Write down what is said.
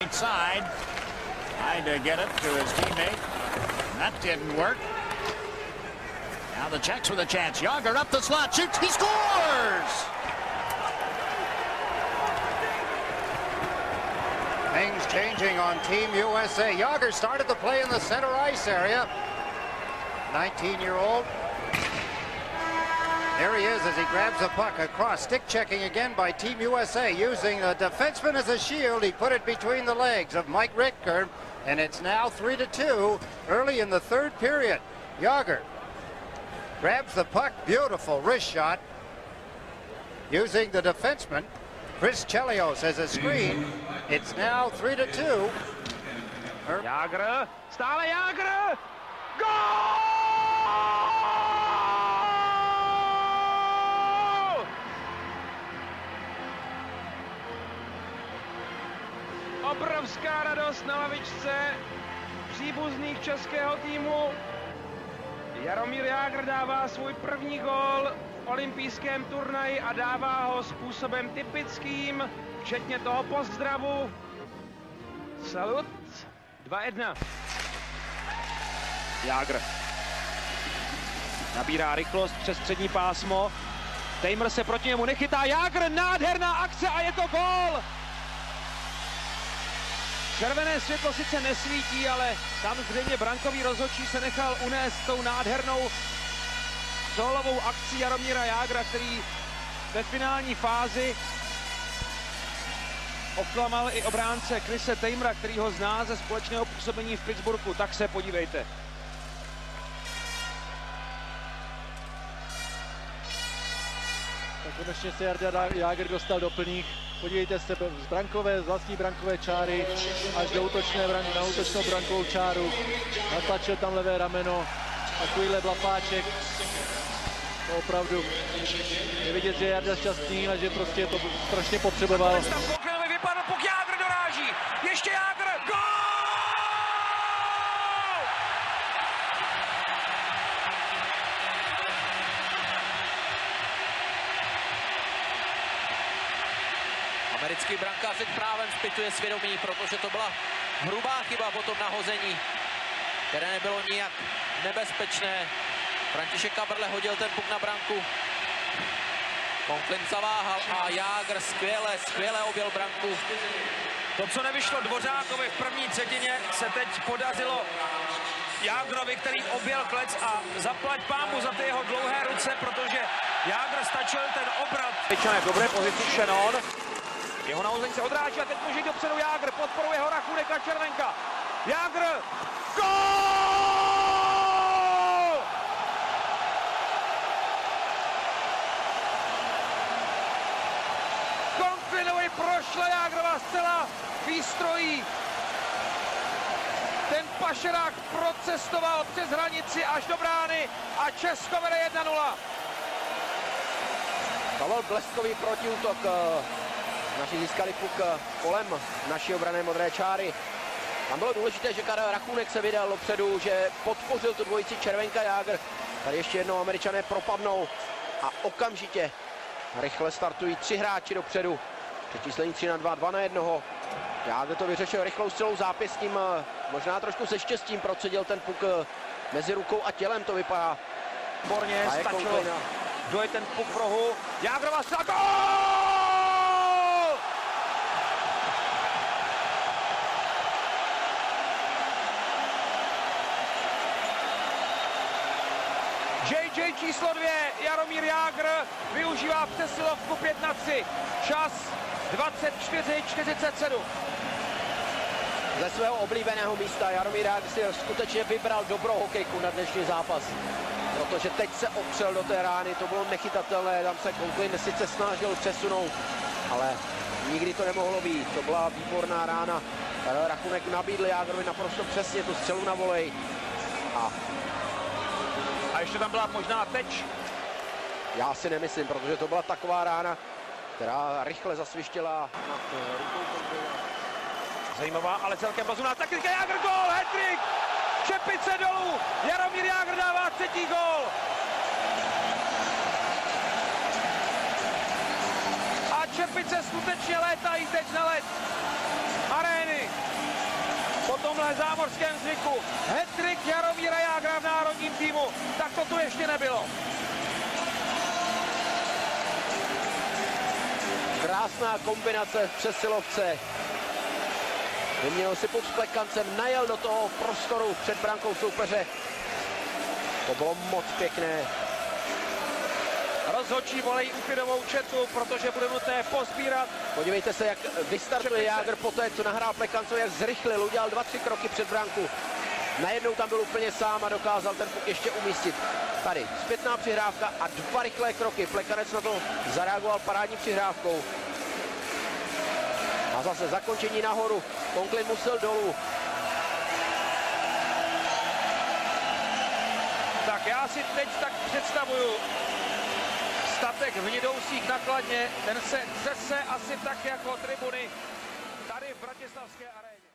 right side. Tried to get it to his teammate. That didn't work. Now the Czechs with a chance. Jágr up the slot, shoots, he scores! Things changing on Team USA. Jágr started the play in the center ice area. 19-year-old. There he is as he grabs the puck across. Stick checking again by Team USA, using the defenseman as a shield. He put it between the legs of Mike Richter, and it's now 3-2 early in the third period. Jágr grabs the puck, beautiful wrist shot, using the defenseman Chris Chelios as a screen. It's now 3-2. Jágr, stále Jágr, gól! Obrovská radost na lavičce příbuzných českého týmu. Jaromír Jágr dává svůj první gól v olympijském turnaji a dává ho způsobem typickým, včetně toho pozdravu. Salut, 2-1. Jágr nabírá rychlost přes střední pásmo. Tejmr se proti němu nechytá. Jágr, nádherná akce a je to gól! Červené světlo sice nesvítí, ale tam zřejmě brankový rozhodčí se nechal unést tou nádhernou sólovou akcí Jaromíra Jágra, který ve finální fázi oklamal i obránce Chrise Tejmra, který ho zná ze společného působení v Pittsburghu. Tak se podívejte. Tak konečně se Jarda Jágr dostal do plných. Podívejte se z vlastní brankové čáry až do na útočnou brankovou čáru. Natlačil tam levé rameno. Takovýhle blapáček. To opravdu je vidět, že je Jarda šťastný a že prostě to strašně potřeboval. Tam Poklerovi vypadl, puk Jágr doráží. Ještě Jágr, gól! Americký brankář teď právem zpytuje svědomí, protože to byla hrubá chyba po tom nahození, které nebylo nijak nebezpečné. František Kabrle hodil ten puk na branku. Conklin zaváhal a Jágr skvěle objel branku. To, co nevyšlo Dvořákovi v první třetině, se teď podařilo Jágrovi, který objel klec a zaplať pámu za ty jeho dlouhé ruce, protože Jágr stačil ten obrat. Teď v dobré pozici Shannon. Jeho nahození se odráží a teď může jít dopředu Jágr, podporuje ho Rachunek a Červenka. Jágr, gól! Conklinovi prošla Jágrova zcela výstrojí. Ten pašerák procestoval přes hranici až do brány a Česko vede 1-0. Pavel bleskový protiútok. Naši získali puk kolem naší obranné modré čáry. Tam bylo důležité, že Karel Rachunek se vydal dopředu, že podpořil tu dvojici Červenka Jágr. Tady ještě jednou Američané propadnou a okamžitě rychle startují 3 hráči dopředu. Přečíslení 3-2, 2-1. Jágr to vyřešil rychlou střelou zápěstím, možná trošku se štěstím procedil ten puk mezi rukou a tělem, to vypadá. Výborně, stačilo dojet ten puk v rohu. Jágrova střela, gól! JJ číslo 2, Jaromír Jágr využívá přesilovku 5-3. Čas 24:47. Ze svého oblíbeného místa Jaromír Jágr si skutečně vybral dobrou hokejku na dnešní zápas. Protože teď se opřel do té rány, to bylo nechytatelné, tam se Conklin sice snažil přesunout, ale nikdy to nemohlo být. To byla výborná rána. Rachunek nabídl Jágrovi naprosto přesně tu střelu na volej. A ještě tam byla možná teč. Já si nemyslím, protože to byla taková rána, která rychle zasvištěla nad rukou Conklina. Zajímavá, ale celkem rozumná taktika. Jágr, gól, hat-trick! Čepice dolů, Jaromír Jágr dává 3. gól. A Čepice skutečně létají teď na led arény. takovémhle zámořském zvyku. Hat-trick Jaromíra Jágra v národním týmu. Tak to tu ještě nebylo. Krásná kombinace v přesilovce. Vyměnil si puk s Plekancem, najel do toho prostoru před brankou soupeře. To bylo moc pěkné. Rozhodčí volej úpěnovou četu, protože bude nutné pozbírat. Podívejte se, jak vystartuje Jágr po té, co nahrál Plekancovi, jak zrychlil, udělal 2-3 kroky před branku. Najednou tam byl úplně sám a dokázal ten puk ještě umístit. Tady zpětná přihrávka a 2 rychlé kroky. Plekanec na to zareagoval parádní přihrávkou. A zase zakončení nahoru. Conklin musel dolů. Tak já si teď tak představuju statek v Nidousích na Kladně. Ten se třese asi tak jako tribuny tady v bratislavské aréně.